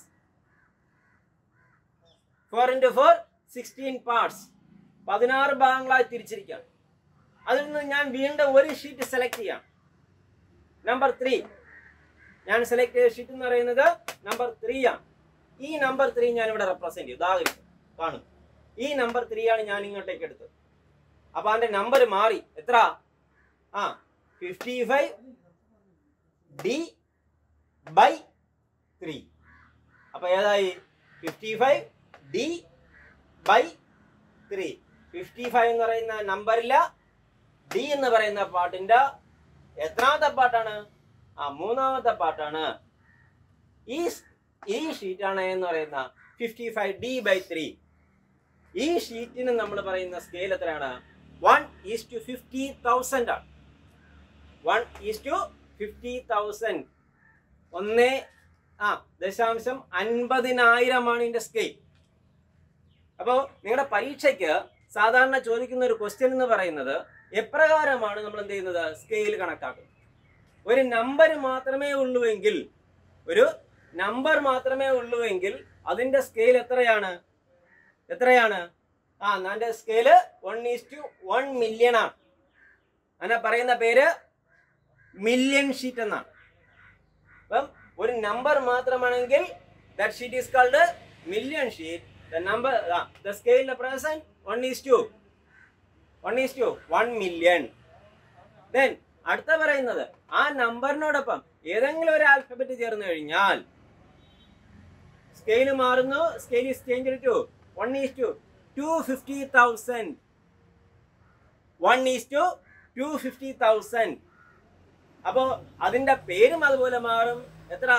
four into four sixteen parts. പതിനാറ് ഭാഗങ്ങളായി തിരിച്ചിരിക്കുകയാണ്. അതിൽ നിന്ന് ഞാൻ വീണ്ടും ഒരു ഷീറ്റ് സെലക്ട് ചെയ്യാം. Number three. ഞാൻ സെലക്ട് ചെയ്ത ഷീറ്റ് എന്ന് പറയുന്നത് നമ്പർ ത്രീ ആണ്. ഈ നമ്പർ ത്രീ ഞാൻ ഇവിടെ റെപ്രസെന്റ് ചെയ്തു. ഉദാഹരിക്കും കാണും. ഈ നമ്പർ ത്രീ ആണ് ഞാൻ ഇങ്ങോട്ടേക്ക് എടുത്തത്. അപ്പൊ അതിന്റെ നമ്പർ മാറി. എത്ര? ആ fifty five D by three. അപ്പൊ ഏതായി? Fifty five D by three. Fifty five എന്ന് പറയുന്ന നമ്പറില്ല, ഡി എന്ന് പറയുന്ന പാട്ടിന്റെ എത്രാമത്തെ പാട്ടാണ്? ആ മൂന്നാമത്തെ പാട്ടാണ്. ഈ ഈ ഷീറ്റാണ് എന്ന് പറയുന്ന fifty five D by three. ഈ ഷീറ്റിന് നമ്മൾ പറയുന്ന സ്കെയിൽ എത്രയാണ്? One is to fifty thousand ആണ്. One is to fifty thousand. ഒന്ന് ആ ദശാംശം അൻപതിനായിരമാണ് ഇതിന്റെ സ്കെയിൽ. അപ്പോൾ നിങ്ങളുടെ പരീക്ഷയ്ക്ക് സാധാരണ ചോദിക്കുന്ന ഒരു ക്വസ്റ്റ്യൻ എന്ന് പറയുന്നത് എപ്രകാരമാണ് നമ്മൾ എന്ത് ചെയ്യുന്നത്? സ്കെയിൽ കണക്കാക്കുന്നത്. ഒരു നമ്പർ മാത്രമേ ഉള്ളൂ എങ്കിൽ ഒരു നമ്പർ മാത്രമേ ഉള്ളൂ എങ്കിൽ അതിന്റെ സ്കെയിൽ എത്രയാണ്? എത്രയാണ്? ആ അതിന്റെ scale one is to one million ആണ്. അങ്ങനെ പറയുന്ന പേര് മില്യൺ ഷീറ്റ് എന്നാണ്. അപ്പം ഒരു നമ്പർ മാത്രമാണെങ്കിൽ that sheet is called a million sheet. The number uh, the scale present one is to one is to one million. Then അടുത്ത പറയുന്നത് ആ നമ്പറിനോടൊപ്പം ഏതെങ്കിലും ഒരു ആൽഫബറ്റ് ചേർന്ന് കഴിഞ്ഞാൽ സ്കെയിൽ മാറുന്നു. Scale is changed to one is to two hundred fifty thousand. one is to two hundred fifty thousand. അപ്പോൾ അതിന്റെ പേരും അതുപോലെ മാറും. എത്ര?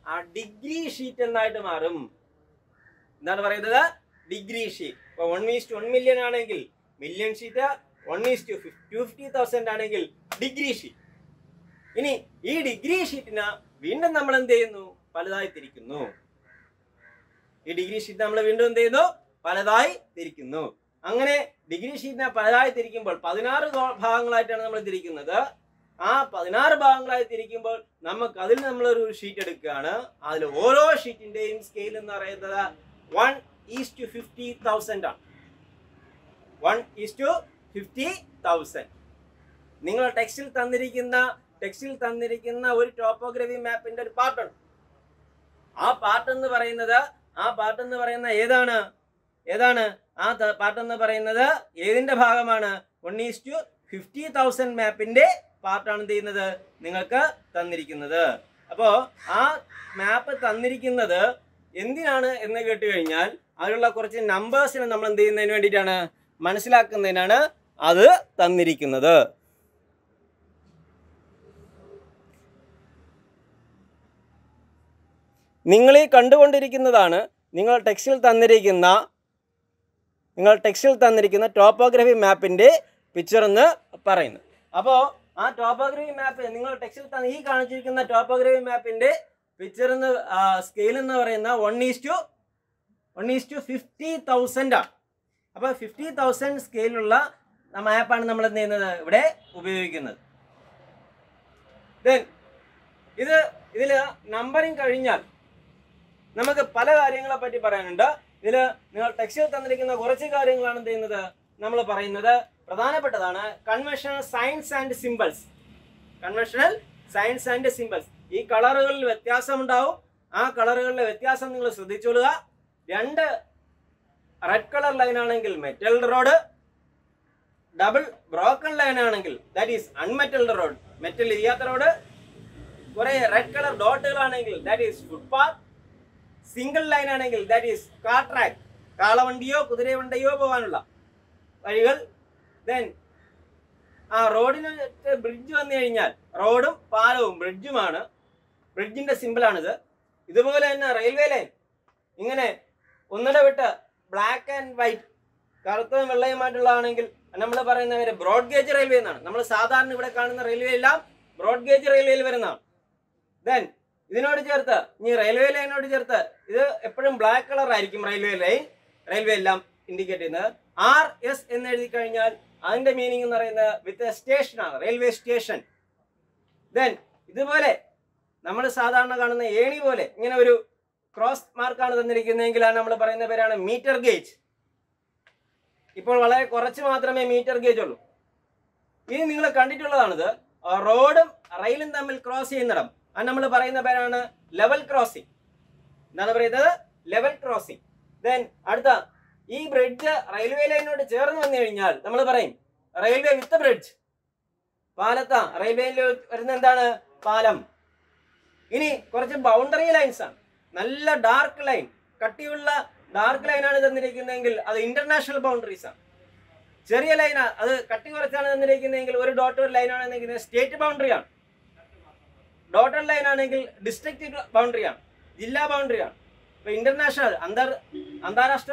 ആ ഡിഗ്രി ഷീറ്റ് എന്നായിട്ട് മാറും. എന്താണ് പറയുന്നത്? Degree sheet. ഇപ്പൊ വൺ ഈസ്റ്റ് വൺ മില്യൺ ആണെങ്കിൽ million sheet, one is to fifty thousand ആണെങ്കിൽ ഡിഗ്രി ഷീറ്റ്. ഇനി ഈ ഡിഗ്രി ഷീറ്റിന് വീണ്ടും നമ്മൾ എന്ത് ചെയ്യുന്നു? പലതായി തിരിക്കുന്നു. ഈ ഡിഗ്രി ഷീറ്റ് നമ്മൾ വീണ്ടും എന്ത് ചെയ്യുന്നു? പലതായി തിരിക്കുന്നു. അങ്ങനെ ഡിഗ്രി ഷീറ്റിനെ പലതായി തിരിക്കുമ്പോൾ പതിനാറ് ഭാഗങ്ങളായിട്ടാണ് നമ്മൾ തിരിക്കുന്നത്. ആ പതിനാറ് ഭാഗങ്ങളായി തിരിക്കുമ്പോൾ നമുക്ക് അതിൽ നമ്മളൊരു ഷീറ്റ് എടുക്കുകയാണ്. അതിൽ ഓരോ ഷീറ്റിന്റെയും സ്കെയിൽ എന്ന് പറയുന്നത് one is to fifty thousand ആണ്. One is to fifty thousand. നിങ്ങളുടെ ടെക്സ്റ്റിൽ തന്നിരിക്കുന്ന ടെക്സ്റ്റിൽ തന്നിരിക്കുന്ന ഒരു ടോപ്പോഗ്രഫി മാപ്പിന്റെ ഒരു പാർട്ടുണ്ട്. ആ പാർട്ട് എന്ന് പറയുന്നത് ആ പാർട്ട് എന്ന് പറയുന്ന ഏതാണ് ഏതാണ് ആ പാർട്ട് എന്ന് പറയുന്നത് ഏതിന്റെ ഭാഗമാണ്? One is to fifty thousand മാപ്പിന്റെ പാർട്ടാണ് എന്ത് ചെയ്യുന്നത്? നിങ്ങൾക്ക് തന്നിരിക്കുന്നത്. അപ്പോൾ ആ മാപ്പ് തന്നിരിക്കുന്നത് എന്തിനാണ് എന്ന് കേട്ട് കഴിഞ്ഞാൽ അതിലുള്ള കുറച്ച് നമ്പേഴ്സിനെ നമ്മൾ എന്ത് ചെയ്യുന്നതിന് വേണ്ടിയിട്ടാണ്? മനസ്സിലാക്കുന്നതിനാണ് അത് തന്നിരിക്കുന്നത്. നിങ്ങൾ ഈ കണ്ടുകൊണ്ടിരിക്കുന്നതാണ് നിങ്ങൾ ടെക്സ്റ്റിൽ തന്നിരിക്കുന്ന നിങ്ങൾ ടെക്സ്റ്റിൽ തന്നിരിക്കുന്ന ടോപ്പോഗ്രഫി മാപ്പിൻ്റെ പിക്ചർ എന്ന് പറയുന്നത്. അപ്പോൾ ആ ടോപ്പോഗ്രഫി മാപ്പ് നിങ്ങൾ ടെക്സ്റ്റിൽ തന്ന ഈ കാണിച്ചിരിക്കുന്ന ടോപ്പോഗ്രഫി മാപ്പിൻ്റെ പിക്ചർ എന്ന് സ്കെയിൽ എന്ന് പറയുന്ന one is to one is to fifty thousand ആണ്. അപ്പോൾ ഫിഫ്റ്റി തൗസൻഡ് സ്കെയിലുള്ള മാപ്പാണ് നമ്മൾ എന്ത് ചെയ്യുന്നത്? ഇവിടെ ഉപയോഗിക്കുന്നത്. ദെൻ ഇത് ഇതിൽ നമ്പറിങ് കഴിഞ്ഞാൽ നമുക്ക് പല കാര്യങ്ങളെ പറ്റി പറയാനുണ്ട്. ഇതിൽ നിങ്ങൾ ടെക്സ്റ്റിൽ തന്നിരിക്കുന്ന കുറച്ച് കാര്യങ്ങളാണ് എന്ത് ചെയ്യുന്നത് നമ്മൾ പറയുന്നത്. പ്രധാനപ്പെട്ടതാണ് conventional signs and symbols. Conventional signs and symbols. ഈ കളറുകളിൽ വ്യത്യാസമുണ്ടാവും. ആ കളറുകളിലെ വ്യത്യാസം നിങ്ങൾ ശ്രദ്ധിച്ചോളുക. രണ്ട് റെഡ് കളർ ലൈൻ ആണെങ്കിൽ metalled road, double broken line ആണെങ്കിൽ that is unmetalled road, metal ഇല്ലാത്ത റോഡ്. കുറെ റെഡ് കളർ ഡോട്ടുകളാണെങ്കിൽ that is footpath. Single line ആണെങ്കിൽ ദാറ്റ് ഈസ് കാർ ട്രാക്ക്, കാളവണ്ടിയോ കുതിരവണ്ടിയോ പോകാനുള്ള വഴികൾ. ദെൻ ആ റോഡിന് ബ്രിഡ്ജ് വന്നു കഴിഞ്ഞാൽ റോഡും പാലവും ബ്രിഡ്ജുമാണ്. ബ്രിഡ്ജിന്റെ സിമ്പിളാണിത്. ഇതുപോലെ തന്നെ റെയിൽവേ ലൈൻ ഇങ്ങനെ ഒന്നിടെ വിട്ട് ബ്ലാക്ക് ആൻഡ് വൈറ്റ്, കറുത്തതും വെള്ളയുമായിട്ടുള്ളതാണെങ്കിൽ നമ്മൾ പറയുന്നവര് ബ്രോഡ് ഗേജ് റെയിൽവേ എന്നാണ്. നമ്മൾ സാധാരണ ഇവിടെ കാണുന്ന റെയിൽവേ എല്ലാം ബ്രോഡ് ഗേജ് റെയിൽവേയിൽ വരുന്നതാണ്. ദെൻ ഇതിനോട് ചേർത്ത് ഇനി റെയിൽവേ ലൈനോട് ചേർത്ത് ഇത് എപ്പോഴും ബ്ലാക്ക് കളർ ആയിരിക്കും റെയിൽവേ ലൈൻ, റെയിൽവേ എല്ലാം ഇൻഡിക്കേറ്റ് ചെയ്യുന്നത്. ആർ എസ് എന്ന് എഴുതി കഴിഞ്ഞാൽ അതിന്റെ മീനിങ് എന്ന് പറയുന്നത് വിത്ത് എ സ്റ്റേഷനാണ്, റെയിൽവേ സ്റ്റേഷൻ. ദെൻ ഇതുപോലെ നമ്മൾ സാധാരണ കാണുന്ന ഏണി പോലെ ഇങ്ങനെ ഒരു ക്രോസ് മാർക്കാണ് തന്നിരിക്കുന്നതെങ്കിലാണ് നമ്മൾ പറയുന്ന പേരാണ് മീറ്റർ ഗേജ്. ഇപ്പോൾ വളരെ കുറച്ച് മാത്രമേ മീറ്റർ ഗേജ് ഉള്ളൂ. ഇനി നിങ്ങൾ കണ്ടിട്ടുള്ളതാണിത്. റോഡും റെയിലും തമ്മിൽ ക്രോസ് ചെയ്യുന്നിടം അത് നമ്മൾ പറയുന്ന പേരാണ് ലെവൽ ക്രോസിംഗ്. എന്താണ് പറയുന്നത്? Level crossing. ദെൻ അടുത്ത ഈ ബ്രിഡ്ജ് റെയിൽവേ ലൈനോട് ചേർന്ന് വന്നു കഴിഞ്ഞാൽ നമ്മൾ പറയും റെയിൽവേ വിത്ത് ബ്രിഡ്ജ്. പാലത്താ റെയിൽവേയിൽ വരുന്ന എന്താണ്? പാലം. ഇനി കുറച്ച് ബൗണ്ടറി ലൈൻസ് ആണ്. നല്ല ഡാർക്ക് ലൈൻ, കട്ടിയുള്ള ഡാർക്ക് ലൈനാണ് തന്നിരിക്കുന്നതെങ്കിൽ അത് ഇന്റർനാഷണൽ ബൗണ്ടറീസ് ആണ്. ചെറിയ ലൈനാ അത് കട്ടി കുറച്ചാണ് തന്നിരിക്കുന്നതെങ്കിൽ ഒരു ഡോട്ട് ലൈനാണ് തന്നിരിക്കുന്നത് സ്റ്റേറ്റ് ബൗണ്ടറിയാണ്. ഡോട്ടർ ലൈൻ ആണെങ്കിൽ ഡിസ്ട്രിക്ട് ബൗണ്ടറിയാണ്, ജില്ലാ ബൗണ്ടറിയാണ്. ഇപ്പൊ ഇന്റർനാഷണൽ അന്തർ അന്താരാഷ്ട്ര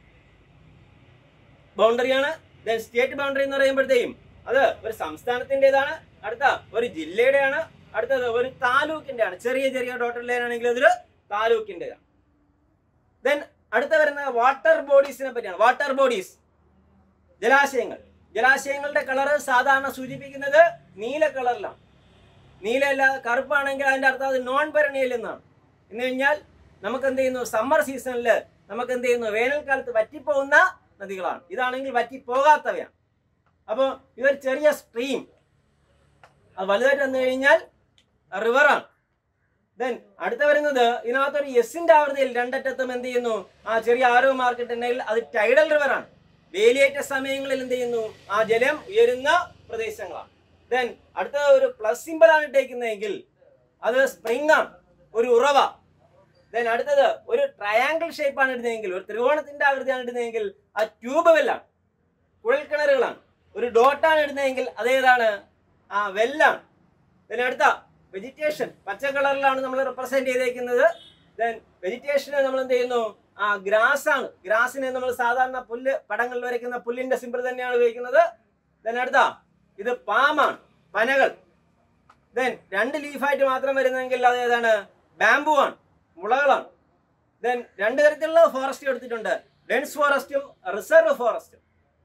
ബൗണ്ടറിയാണ്. ദെൻ സ്റ്റേറ്റ് ബൗണ്ടറി എന്ന് പറയുമ്പോഴത്തേക്കും അത് ഒരു സംസ്ഥാനത്തിൻ്റെതാണ്, അടുത്ത ഒരു ജില്ലയുടെയാണ്, അടുത്തത് ഒരു താലൂക്കിന്റെ ആണ്. ചെറിയ ചെറിയ ഡോട്ടർ ലൈൻ ആണെങ്കിൽ അതൊരു താലൂക്കിൻ്റെതാണ്. ദെൻ അടുത്ത വരുന്ന വാട്ടർ ബോഡീസിനെ പറ്റിയാണ്. വാട്ടർ ബോഡീസ് ജലാശയങ്ങൾ. ജലാശയങ്ങളുടെ കളറ് സാധാരണ സൂചിപ്പിക്കുന്നത് നീല കളറിലാണ്. നീലയല്ല കറുപ്പാണെങ്കിൽ അതിൻ്റെ അർത്ഥം അത് നോൺ പെരണിയൽ എന്നാണ്. എന്ന് കഴിഞ്ഞാൽ നമുക്ക് എന്ത് ചെയ്യുന്നു? സമ്മർ സീസണിൽ നമുക്ക് എന്ത് ചെയ്യുന്നു? വേനൽക്കാലത്ത് വറ്റിപ്പോകുന്ന നദികളാണ്. ഇതാണെങ്കിൽ വറ്റിപ്പോകാത്തവയാണ്. അപ്പോൾ ഇതൊരു ചെറിയ സ്ട്രീം, അത് വലുതായിട്ട് വന്നു കഴിഞ്ഞാൽ റിവറാണ്. ദെൻ അടുത്ത വരുന്നത് ഇതിനകത്തൊരു എസിന്റെ ആവൃത്തിയിൽ രണ്ടറ്റത്തും എന്ത് ചെയ്യുന്നു? ആ ചെറിയ ആരോ മാർക്കിട്ടുണ്ടെങ്കിൽ അത് ടൈഡൽ റിവറാണ്. വേലിയേറ്റ സമയങ്ങളിൽ എന്ത് ചെയ്യുന്നു? ആ ജലം ഉയരുന്ന പ്രദേശങ്ങളാണ്. ദെൻ അടുത്ത ഒരു പ്ലസ് സിമ്പിൾ ആണ് ഇട്ടേക്കുന്നതെങ്കിൽ അത് സ്പ്രിംഗ് ആണ്, ഒരു ഉറവ. ദെൻ അടുത്തത് ഒരു ട്രയാങ്കിൾ ഷേപ്പ് ആണ് ഇടുന്നതെങ്കിൽ, ഒരു ത്രികോണത്തിന്റെ ആകൃതിയാണ് ഇടുന്നതെങ്കിൽ അത് ട്യൂബ് വെല്ലാണ്, കുഴൽക്കിണറുകളാണ്. ഒരു ഡോട്ടാണ് ഇടുന്നതെങ്കിൽ അതേതാണ്? ആ വെല്ലാണ്. ദെൻ അടുത്ത വെജിറ്റേഷൻ പച്ച കളറിലാണ് നമ്മൾ റെപ്രസെന്റ് ചെയ്തേക്കുന്നത്. ദെൻ വെജിറ്റേഷനെ നമ്മൾ എന്ത് ചെയ്യുന്നു? ആ ഗ്രാസ് ആണ്. ഗ്രാസിനെ നമ്മൾ സാധാരണ പുല്ല് പടങ്ങളിൽ വരയ്ക്കുന്ന പുല്ലിന്റെ സിമ്പിൾ തന്നെയാണ് ഉപയോഗിക്കുന്നത്. ദെൻ അടുത്ത ഇത് പാമാണ്, പനകൾ. ദെൻ രണ്ട് ലീഫായിട്ട് മാത്രം വരുന്നെങ്കിൽ അത് ഏതാണ്? ബാംബു ആണ്, മുളകളാണ്. ദെൻ രണ്ട് തരത്തിലുള്ള ഫോറസ്റ്റ് എടുത്തിട്ടുണ്ട്, ഡെൻസ് ഫോറസ്റ്റും റിസർവ് ഫോറസ്റ്റും.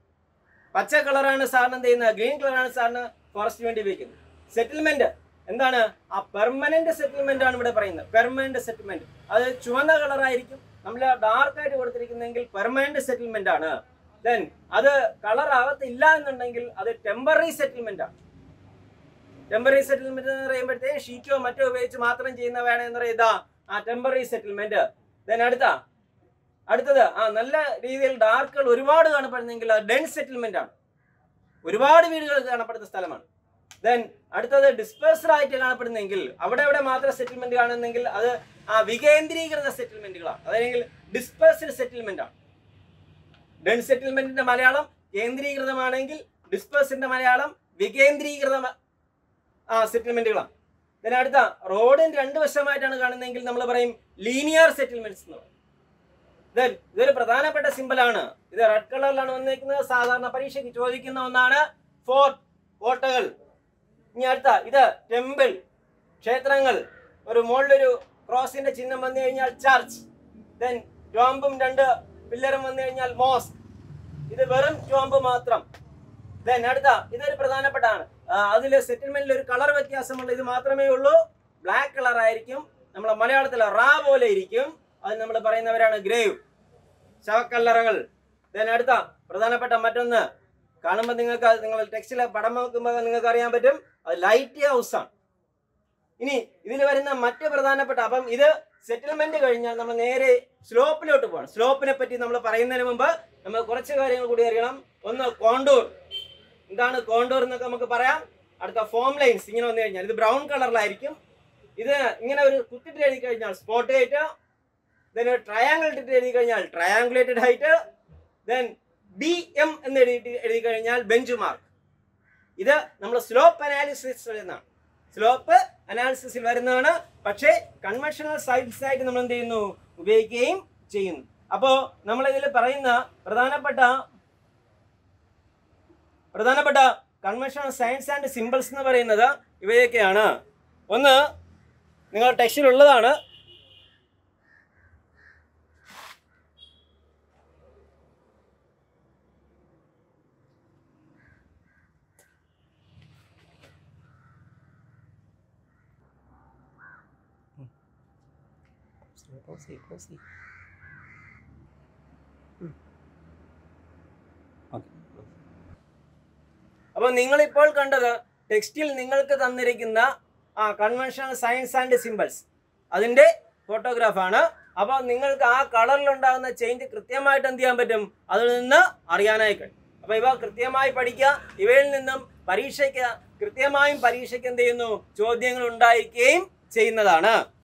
പച്ച കളറാണ് സാറിന് എന്ത് ചെയ്യുന്നത്? ഗ്രീൻ കളറാണ് സാറിന് ഫോറസ്റ്റ് വേണ്ടി ഉപയോഗിക്കുന്നത്. സെറ്റിൽമെന്റ് എന്താണ്? ആ പെർമനന്റ് സെറ്റിൽമെന്റ് ആണ് ഇവിടെ പറയുന്നത്. പെർമനന്റ് സെറ്റിൽമെന്റ് അത് ചുവന്ന കളറായിരിക്കും, നമ്മൾ ഡാർക്ക് ആയിട്ട് കൊടുത്തിരിക്കുന്നെങ്കിൽ പെർമനന്റ് സെറ്റിൽമെന്റ് ആണ്. ദെൻ അത് കളർ ആകത്തില്ല എന്നുണ്ടെങ്കിൽ അത് ടെമ്പററി സെറ്റിൽമെന്റ് ആണ്. ടെമ്പററി സെറ്റിൽമെന്റ് എന്ന് പറയുമ്പോഴത്തേക്ക് ഷീറ്റോ മറ്റോ ഉപയോഗിച്ച് മാത്രം ചെയ്യുന്ന വേണം എന്ന് പറയുക ആ ടെമ്പററി സെറ്റിൽമെന്റ്. ദെൻ അടുത്ത അടുത്തത് ആ നല്ല രീതിയിൽ ഡാർക്കുകൾ ഒരുപാട് കാണപ്പെടുന്നെങ്കിൽ അത് ഡെൻസ് സെറ്റിൽമെന്റ് ആണ്, ഒരുപാട് വീടുകൾ കാണപ്പെടുന്ന സ്ഥലമാണ്. ദെൻ അടുത്തത് ഡിസ്പേഴ്സ്ഡ് ആയിട്ട് കാണപ്പെടുന്നെങ്കിൽ അവിടെ അവിടെ മാത്രം സെറ്റിൽമെന്റ് കാണുന്നെങ്കിൽ അത് ആ വികേന്ദ്രീകൃത സെറ്റിൽമെന്റുകളാണ്, അല്ലെങ്കിൽ ഡിസ്പേഴ്സ്ഡ് സെറ്റിൽമെന്റ് ആണ്. ഡെൻസ് സെറ്റിൽമെന്റിന്റെ മലയാളം കേന്ദ്രീകൃതമാണെങ്കിൽ ഡിസ്പേഴ്സിന്റെ മലയാളം വികേന്ദ്രീകൃത ആ സെറ്റിൽമെന്റുകളാണ്. ദെൻ അടുത്ത റോഡിന് രണ്ട് വശമായിട്ടാണ് കാണുന്നതെങ്കിൽ നമ്മൾ പറയും ലീനിയർ സെറ്റിൽമെന്റ്സ് എന്ന് പറയും. ദെൻ ഇതൊരു പ്രധാനപ്പെട്ട സിമ്പിളാണ്. ഇത് റെഡ് കളറിലാണ് വന്നിരിക്കുന്നത്, സാധാരണ പരീക്ഷയ്ക്ക് ചോദിക്കുന്ന ഒന്നാണ്. ഫോർട്ട്, കോട്ടകൾ. ഇനി അടുത്ത ഇത് ടെമ്പിൾ, ക്ഷേത്രങ്ങൾ. ഒരു മുകളിലൊരു ക്രോസിന്റെ ചിഹ്നം വന്നു കഴിഞ്ഞാൽ ചർച്ച്. ദെൻ ടോംബും രണ്ട് പില്ലറും വന്നു കഴിഞ്ഞാൽ മോസ്ക്. ഇത് വെറും ടോംബ് മാത്രം. ദെൻ അടുത്ത ഇതൊരു പ്രധാനപ്പെട്ടാണ്, അതിൽ സെറ്റിൽമെന്റിൽ ഒരു കളർ വ്യത്യാസമുള്ള ഇത് മാത്രമേ ഉള്ളൂ. ബ്ലാക്ക് കളർ ആയിരിക്കും, നമ്മളെ മലയാളത്തിൽ റാ പോലെ ഇരിക്കും. അത് നമ്മൾ പറയുന്നവരാണ് ഗ്രേവ്, ശവക്കല്ലറകൾ. ദെൻ അടുത്ത പ്രധാനപ്പെട്ട മറ്റൊന്ന് കാണുമ്പോൾ നിങ്ങൾക്ക് നിങ്ങൾ ടെക്സ്റ്റിലെ പടം നോക്കുമ്പോൾ നിങ്ങൾക്ക് അറിയാൻ പറ്റും, അത് ലൈറ്റ് ഹൗസ് ആണ്. ഇനി ഇതിൽ വരുന്ന മറ്റ് പ്രധാനപ്പെട്ട, അപ്പം ഇത് സെറ്റിൽമെന്റ് കഴിഞ്ഞാൽ നമ്മൾ നേരെ സ്ലോപ്പിലോട്ട് പോകണം. സ്ലോപ്പിനെ പറ്റി നമ്മൾ പറയുന്നതിന് മുമ്പ് നമ്മൾ കുറച്ച് കാര്യങ്ങൾ കൂടി അറിയണം. ഒന്ന് കോണ്ടൂർ, എന്താണ് കോണ്ടൂർ എന്നൊക്കെ നമുക്ക് പറയാം. അടുത്ത ഫോം ലൈൻസ് ഇങ്ങനെ വന്നു കഴിഞ്ഞാൽ ഇത് ബ്രൗൺ കളറിലായിരിക്കും. ഇത് ഇങ്ങനെ ഒരു കുത്തിട്ട് എഴുതി കഴിഞ്ഞാൽ സ്പോട്ട് ഹൈറ്റ്. ദെൻ ട്രയാങ്കിൾ ഇട്ടിട്ട് എഴുതി കഴിഞ്ഞാൽ triangulated height. Then B M എന്ന് എഴുതി എഴുതി കഴിഞ്ഞാൽ ബെഞ്ച് മാർക്ക്. ഇത് നമ്മൾ സ്ലോപ്പ് അനാലിസിസ് വരുന്നതാണ്, സ്ലോപ്പ് അനാലിസിസിൽ വരുന്നതാണ്. പക്ഷേ കൺവെൻഷണൽ സയൻസ് ആയിട്ട് നമ്മൾ എന്ത് ചെയ്യുന്നു? ഉപയോഗിക്കുകയും ചെയ്യുന്നു. അപ്പോൾ നമ്മളിതിൽ പറയുന്ന പ്രധാനപ്പെട്ട പ്രധാനപ്പെട്ട കൺവെൻഷണൽ സയൻസ് ആൻഡ് സിമ്പിൾസ് എന്ന് പറയുന്നത് ഇവയൊക്കെയാണ്. ഒന്ന് നിങ്ങൾ ടെക്സ്റ്റിലുള്ളതാണ്. അപ്പോൾ നിങ്ങളിപ്പോൾ കണ്ടത് ടെക്സ്റ്റിൽ നിങ്ങൾക്ക് തന്നിരിക്കുന്ന ആ കൺവെൻഷണൽ സയൻസ് ആൻഡ് സിമ്പിൾസ്, അതിൻ്റെ ഫോട്ടോഗ്രാഫാണ്. അപ്പോൾ നിങ്ങൾക്ക് ആ കളറിലുണ്ടാകുന്ന ചേഞ്ച് കൃത്യമായിട്ട് എന്ത് ചെയ്യാൻ പറ്റും? അതിൽ നിന്ന് അറിയാനായി കഴിയും. അപ്പോൾ ഇവ കൃത്യമായി പഠിക്കുക. ഇവയിൽ നിന്നും പരീക്ഷയ്ക്ക് കൃത്യമായും പരീക്ഷയ്ക്ക് എന്ത് ചെയ്യുന്നു? ചോദ്യങ്ങൾ ഉണ്ടായിരിക്കുകയും ചെയ്യുന്നതാണ്.